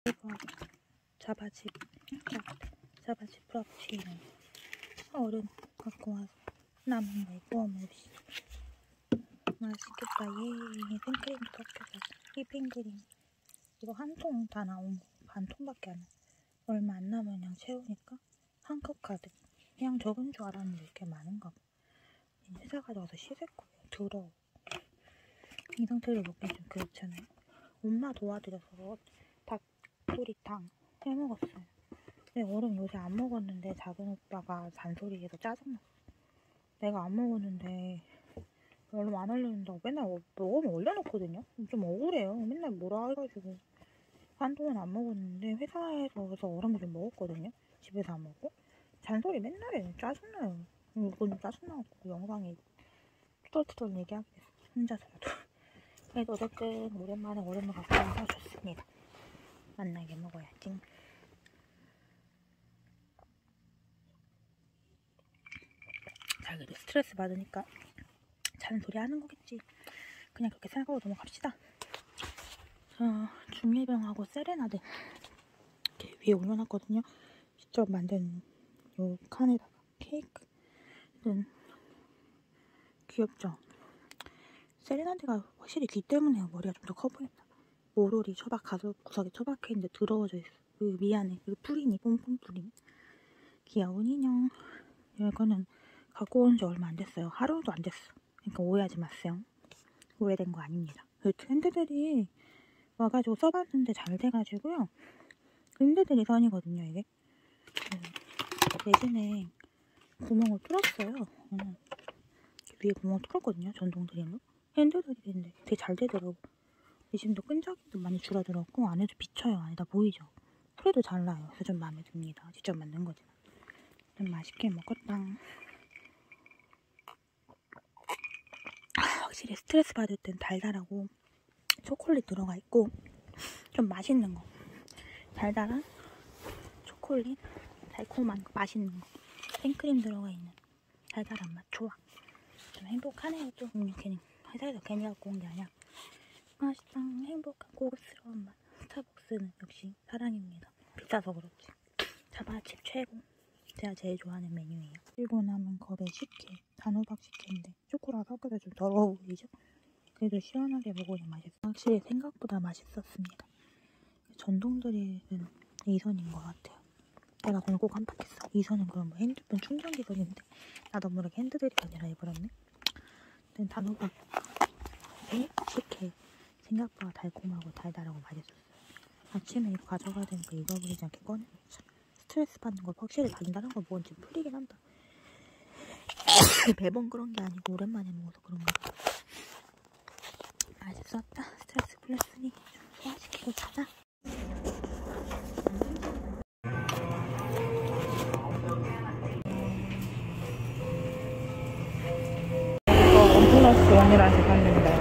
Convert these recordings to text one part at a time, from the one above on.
자바칩 프라푸치노 얼음 갖고 와서 남은 거 구워 먹읍시다. 맛있겠다. 예, 생크림도 섞여서 휘핑크림 이거 한 통 다 나온 거 반 통밖에 안 나. 얼마 안 남으면 그냥 채우니까 한 컵 가득. 그냥 적은 줄 알았는데 이렇게 많은가 봐. 회사 가져가서 씻을 거예요. 더러워. 이 상태로 먹기 좀 그렇잖아요. 엄마 도와드려서 닭도리탕 해먹었어요. 근데 얼음 요새 안 먹었는데 작은 오빠가 잔소리해서 짜증났어. 내가 안 먹었는데 얼음 안 얼려준다고 맨날 먹으면 얼려놓거든요. 좀 억울해요. 맨날 뭐라 해가지고 한동안 안 먹었는데 회사에서 얼음을 좀 먹었거든요. 집에서 안 먹고 잔소리 맨날 해요. 짜증나요. 이건 짜증나고 영상에 투덜투덜 얘기하게 됐어. 혼자서라도. 그래도 어쨌든 오랜만에 얼음을 갖고 와서 좋습니다. 만나게 먹어야지. 자, 그래도 스트레스 받으니까 잔소리 하는 거겠지. 그냥 그렇게 생각하고 넘어갑시다. 중일병하고 세레나데 이렇게 위에 올려놨거든요. 직접 만든 요 칸에다가 케이크. 귀엽죠? 세레나데가 확실히 귀 때문에 머리가 좀 더 커 보인다. 모로리 초박 구석에 초박해있는데 더러워져 있어. 미안해. 그리고 프린이 뽕뽕 프린. 귀여운 인형. 이거는 갖고 온 지 얼마 안 됐어요. 하루도 안 됐어. 그러니까 오해하지 마세요. 오해된 거 아닙니다. 그 트렌드들이 와가지고 써봤는데 잘 돼가지고요. 트렌드들이 선이거든요, 이게. 예전에 구멍을 뚫었어요. 위에 구멍을 뚫었거든요, 전동 드릴로. 핸드드릴인데 되게 잘 되더라고. 지금도 끈적임도 많이 줄어들었고 안에도 비쳐요. 안에다 보이죠? 소리도 잘 나요. 그래서 좀 마음에 듭니다. 직접 만든 거지만. 좀 맛있게 먹었다. 확실히 스트레스 받을 땐 달달하고 초콜릿 들어가 있고 좀 맛있는 거. 달달한 초콜릿, 달콤한 거, 맛있는 거. 생크림 들어가 있는 달달한 맛 좋아. 좀 행복하네요. 또 괜히 회사에서 괜히 갖고 온 게 아니야. 맛있다. 행복한 고급스러운 맛. 스타벅스는 역시 사랑입니다. 비싸서 그렇지. 자바칩 최고. 제가 제일 좋아하는 메뉴예요. 그리고 남은 컵에 식혜, 단호박 식혜인데 초코랑 섞여서 좀 더러워 보이죠? 그래도 시원하게 먹으니 맛있어요. 확실히 생각보다 맛있었습니다. 전동드릴은 이선인 것 같아요. 내가 그걸 꼭 깜빡했어. 이선은 그럼 뭐 핸드폰 충전기선인데 나도 모르게 핸드드릴이 아니라 해버렸네. 단호박 식혜 생각보다 달콤하고 달달하고 맛있었어요. 아침에 이거 가져가야 되니까 잊어버리지 않게 꺼내놓자. 스트레스 받는 거 확실히 달달한 거 먹은지 풀리긴 한다. 매번 그런 게 아니고 오랜만에 먹어서 그런가. 맛있었다. 스트레스 풀렸으니 좀 소화시키고 자자. 이거 원플러스 원이라서 샀는데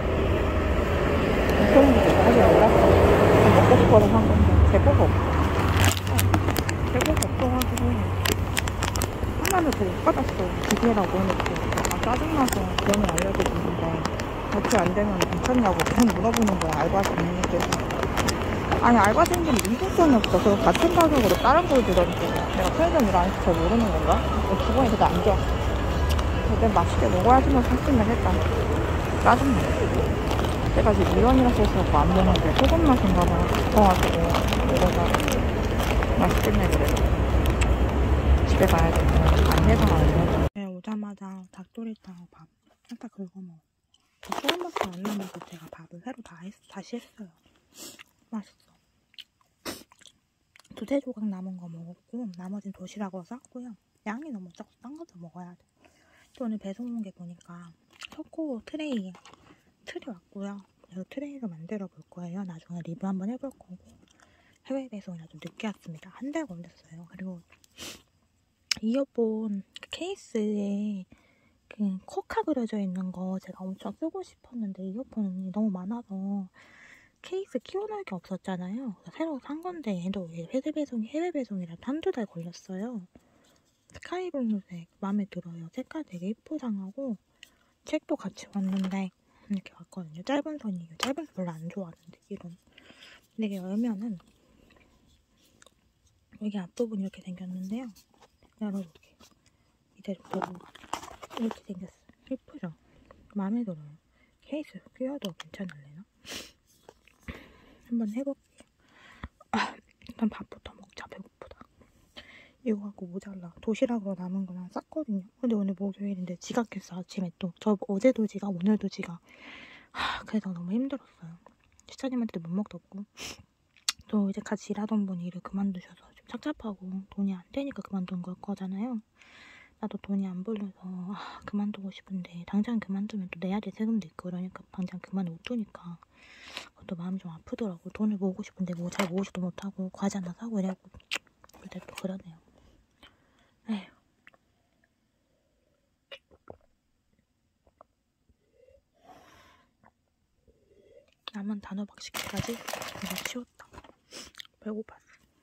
엄청 사실 몰랐어. 먹고 싶어서 산 건데 재고가 없어. 재고가 없어가지고 하나를 더 못 받았어. 기계라고 해놓고 짜증나서 번호 알려드리는데 어떻게 안 되면 괜찮냐고 그냥 물어보는 거야. 알바생님께서. 아니 알바생들이 인도성이 없어. 그럼 같은 가격으로 다른 걸 주던지. 내가 편의점 일 안 해서 잘 모르는 건가? 기분이 되게 안 좋아. 근데 맛있게 먹어야지만 샀으면 했다. 짜증나. 내가 지금 미원이라서 해서 안 먹는데 소금 맛인가 봐. 싶어가지고 먹어서 맛있겠네. 그래도 집에 가야 되면 안 해서 안 먹어. 네, 오자마자 닭도리탕하고 밥 살짝 긁어 먹어. 소금밖에 안 남아서 제가 밥을 새로 다시 했어요. 맛있어. 두세 조각 남은 거 먹었고 나머지는 도시락으로 쌌고요. 양이 너무 적어서 딴 것도 먹어야 돼. 또 오늘 배송 온 게 보니까 초코 트레이 틀이 왔고요. 그래서 트레이로 만들어 볼 거예요. 나중에 리뷰 한번 해볼 거고. 해외 배송이라 좀 늦게 왔습니다. 한 달 걸렸어요. 그리고 이어폰 케이스에 그 코카 그려져 있는 거 제가 엄청 쓰고 싶었는데 이어폰이 너무 많아서 케이스 키워놓을 게 없었잖아요. 새로 산 건데 얘도 해외 배송이라 한두 달 걸렸어요. 스카이블루색 마음에 들어요. 색깔 되게 예쁘상하고 책도 같이 왔는데 이렇게 왔거든요. 짧은 선이에요. 짧은 선 별로 안 좋아하는데 이런. 근데 이게 열면은 여기 앞부분이 이렇게 생겼는데요. 열어볼게요. 밑에 보고 이렇게 생겼어요. 예쁘죠? 마음에 들어요. 케이스 끼워도 괜찮을래나? 한번 해볼게요. 일단 밥부터 먹자. 배고프다. 이거 갖고 모자라. 도시락으로 남은 거랑 쌌거든요. 근데 오늘 목요일인데 지각했어. 아침에 또. 저 어제도 지각, 오늘도 지각. 그래서 너무 힘들었어요. 시차님한테도 못 먹었고. 또 이제 같이 일하던 분이 일을 그만두셔서 좀 착잡하고 돈이 안 되니까 그만둔 걸 거잖아요. 나도 돈이 안 벌려서 그만두고 싶은데 당장 그만두면 또 내야 될 세금도 있고 그러니까 당장 그만 못 두니까 그것도 마음이 좀 아프더라고. 돈을 모으고 싶은데 뭐 잘 모으지도 못하고 과자 하나 사고 이래고 그때 또 그러네요. 에휴. 남은 단호박 식기까지 이거 치웠다. 배고팠어.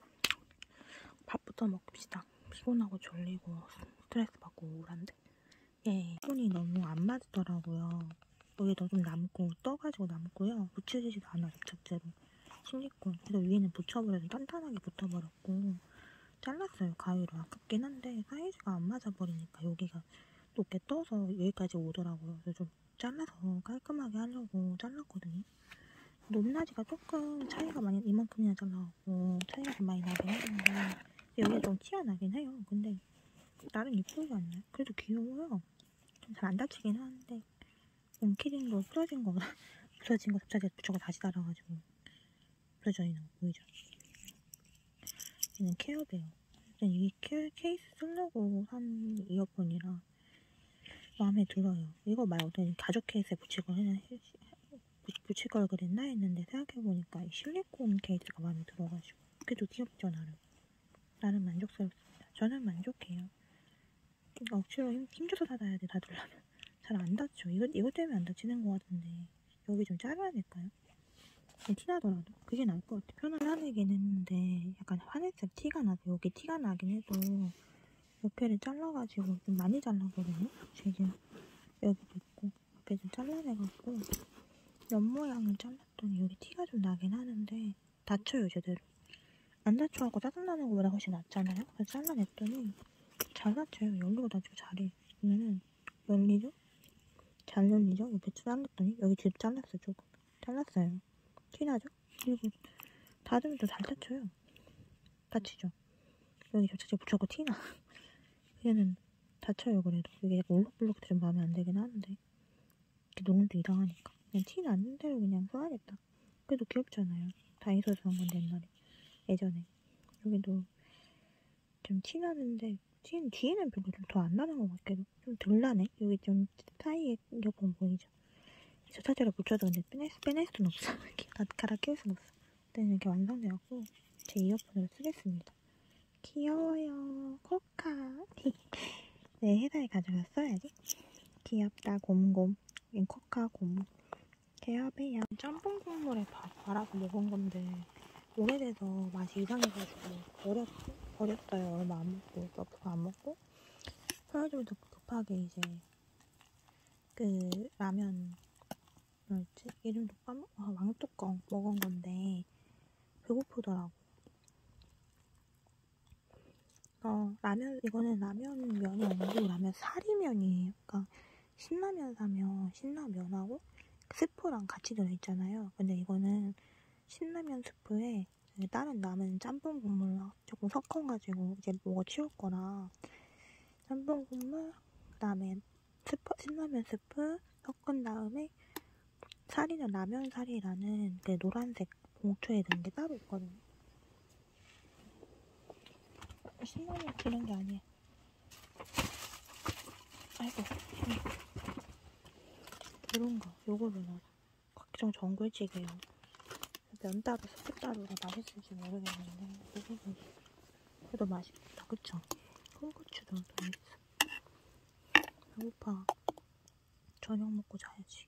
밥부터 먹읍시다. 피곤하고 졸리고 스트레스 받고 우울한데 예, 손이 너무 안 맞더라고요. 여기도 좀 남고 떠가지고 남고요. 붙여지지도 않아. 접착제로 실리콘. 그래서 위에는 붙여버려서 단단하게 붙어버렸고 잘랐어요. 가위로. 아깝긴 한데 사이즈가 안 맞아버리니까 여기가 높게 떠서 여기까지 오더라고요. 그래서 좀 잘라서 깔끔하게 하려고 잘랐거든요. 높낮이가 조금 차이가 많이 이만큼이나 잘라갖고 차이가 좀 많이 나긴 하는데 여기가 좀 티가 나긴 해요. 근데 나름 이쁘지 않나요? 그래도 귀여워요. 좀 잘 안 다치긴 하는데 원키링도 부러진 거 접착제 붙여서 다시 달아가지고 부러져 있는 거 보이죠? 얘는 케어베어. 이 케이스 쓰려고 산 이어폰이라 마음에 들어요. 이거 말고 가죽 케이스에 붙일 걸 그랬나 했는데 생각해보니까 이 실리콘 케이스가 마음에 들어가지고 그래도 귀엽죠. 나름 만족스럽습니다. 저는 만족해요. 억지로 힘줘서 사다야 돼. 닫으려면 잘 안 닫죠. 이거 때문에 안 닫히는 것 같은데 여기 좀 잘라야 될까요? 티나더라도 그게 나을 것 같아. 편하게 화내긴 했는데 약간 화냈을 티가 나서 여기 티가 나긴 해도 옆에를 잘라가지고 좀 많이 잘라거든요. 지금 여기도 있고 옆에 좀 잘라내갖고 옆 모양을 잘랐더니 여기 티가 좀 나긴 하는데 닫혀요. 제대로 안 닫혀갖고 짜증나는 것보다 훨씬 낫잖아요. 그래서 잘라냈더니 잘 닫혀요. 열리고 닫히고 잘해. 그러면은 열리죠? 잘 열리죠? 옆에 잘랐더니 여기 뒤로 잘랐어요. 조금 잘랐어요. 티나죠? 그리고 닫으면 또 잘 닫혀요. 닫히죠? 여기 접착제 붙여고 티나. 얘는 닫혀요. 그래도 이게 약간 울룩불룩도 좀 마음에 안 들긴 하는데 이렇게 놓으면 또 이상하니까 그냥 티 나는 대로 그냥 써야겠다. 그래도 귀엽잖아요. 다이소에서 산 건데 옛날에 예전에 여기도 좀 티 나는데 뒤에는 별로 좀 더 안 나는 것 같기도 좀 덜 나네. 여기 좀 사이에 이어폰 보이죠? 접착제를 붙여도 근데 빼낼 수는 없어. 이렇게 갈아 끼울 수는 없어. 그때는 이렇게 완성돼갖고 제 이어폰으로 쓰겠습니다. 귀여워요. 코카. 내 회사에 가져가 써야지. 귀엽다. 곰곰. 이 코카 곰. 개업해요. 짬뽕 국물에 밥 말아서 먹은 건데 오래돼서 맛이 이상해가지고 버렸어요. 얼마 안 먹고 옆으로 안 먹고 편의점에서 급하게 이제 그 라면 뭐였지? 이름도 왕뚜껑 먹은 건데 배고프더라고. 이거는 라면면이 아니고 라면 사리면이에요. 그러니까 신라면 사면 신라면하고 스프랑 같이 들어있잖아요. 근데 이거는 신라면 스프에 다른 남은 짬뽕 국물 조금 섞어가지고 이제 먹어 치울 거라 짬뽕 국물 그다음에 신라면 스프 섞은 다음에 사리는 라면 사리라는 그 노란색 봉투에 넣은 게 따로 있거든요. 신라면 그런 게 아니야. 아이고. 이런 거 요거를 넣어. 각종 전골찌개요. 면 따로 스프 따로가 맛있을지 모르겠는데 요거는 그래도 맛있겠다. 그쵸? 홍고추도 넣어있어. 배고파. 저녁 먹고 자야지.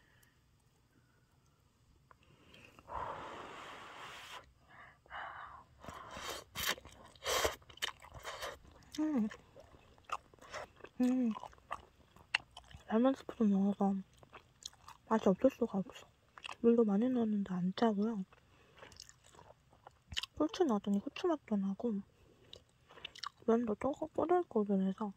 라면 스프도 넣어서 맛이 없을 수가 없어. 물도 많이 넣었는데 안 짜고요. 후추 넣었더니 후추 맛도 나고 면도 꼬들꼬들해서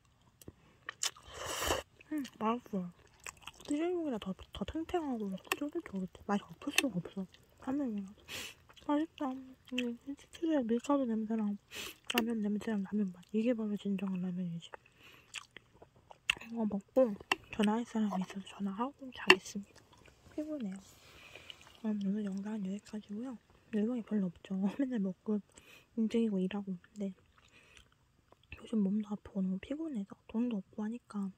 맛있어요. 찌개용이라 더 탱탱하고 쫄깃쫄깃해. 맛이 없을 수가 없어. 라면이랑 맛있다. 치즈에 밀가루 냄새랑 라면 냄새랑 라면 맛. 이게 바로 진정한 라면이지. 이거 먹고 전화할 사람이 있어서 전화하고 자겠습니다. 피곤해요. 오늘 영상은 여기까지고요. 내용이 별로 없죠. 맨날 먹고 움직이고 일하고 있는데 요즘 몸도 아프고 너무 피곤해서 돈도 없고 하니까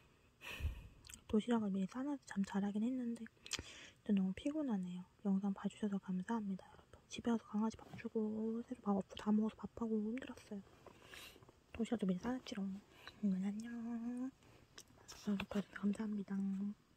도시락을 미리 싸놔서 참 잘하긴 했는데 너무 피곤하네요. 영상 봐주셔서 감사합니다, 여러분. 집에 와서 강아지 밥 주고 새로 밥 없어 다 먹어서 밥하고 힘들었어요. 도시락도 미리 싸놨지롱. 안녕. 봐주셔서 감사합니다.